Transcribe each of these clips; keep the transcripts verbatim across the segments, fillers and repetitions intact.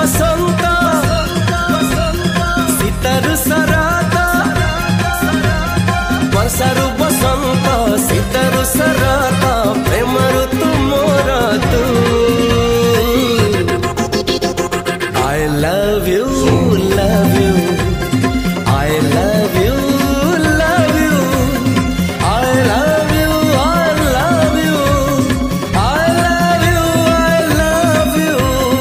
बसंत शीतरु शरत वर्षारु बसंत शीतरु शरत प्रेम ऋतु मोर तू I love you, love you, I love you, love you, I love you, I love you, I love you, I love you.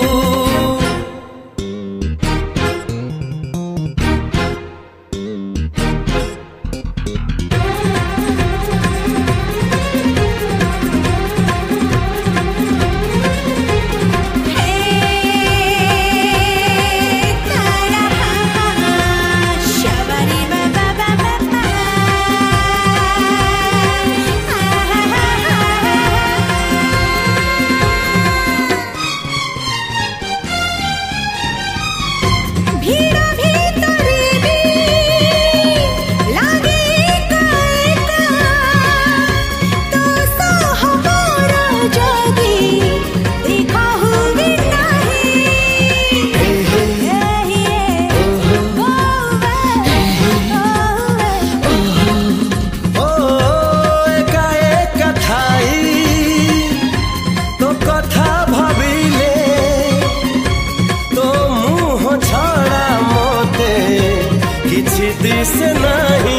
दिसे नहीं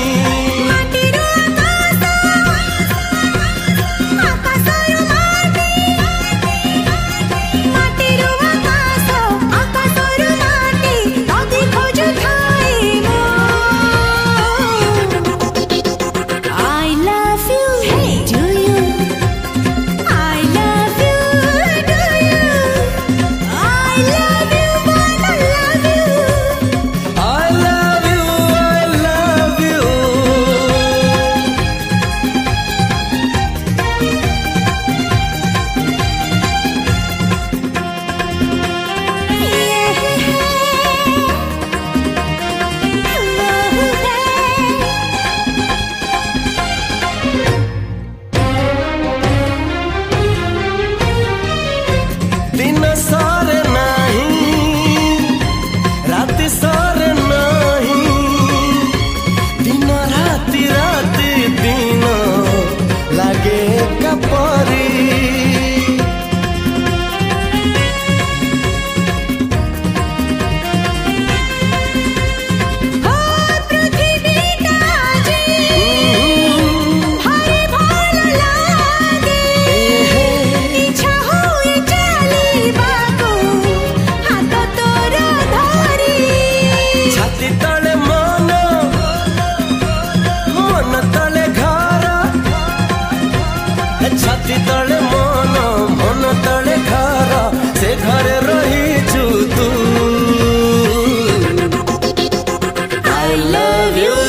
छाती तले मन मन तले घर से घरे रही तू I love you